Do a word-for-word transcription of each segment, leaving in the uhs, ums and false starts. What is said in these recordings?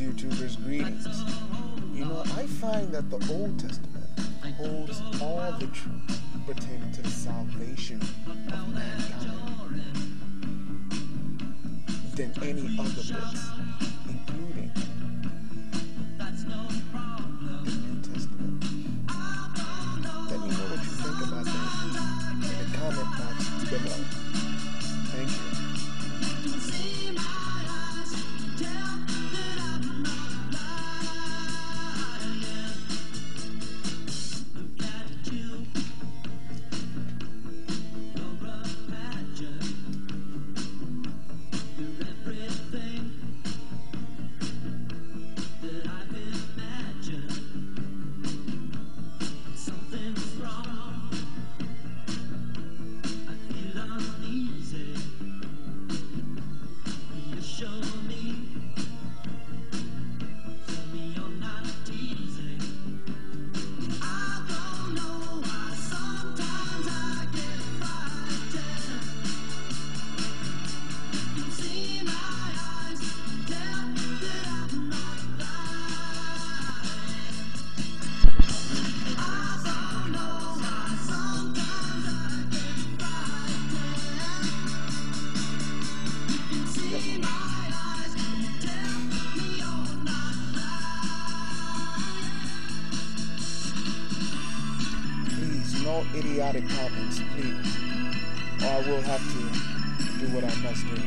YouTubers, greetings. You know, I find that the Old Testament holds all the truth pertaining to the salvation of mankind than any other books, including the New Testament. Let me know what you think about that in the comment box below. Thank you. No idiotic comments, please, or I will have to do what I must do.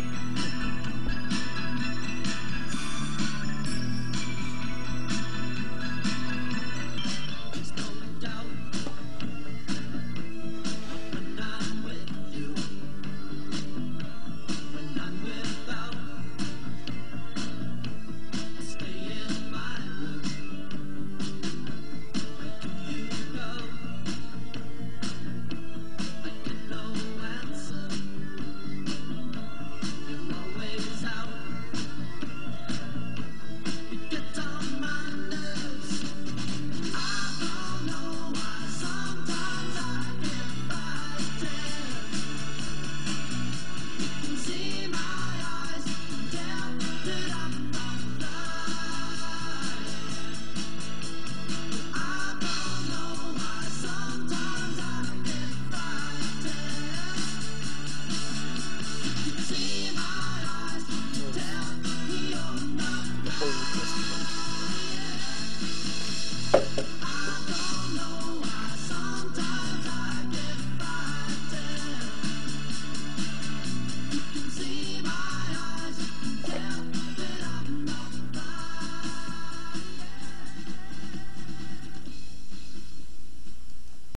Old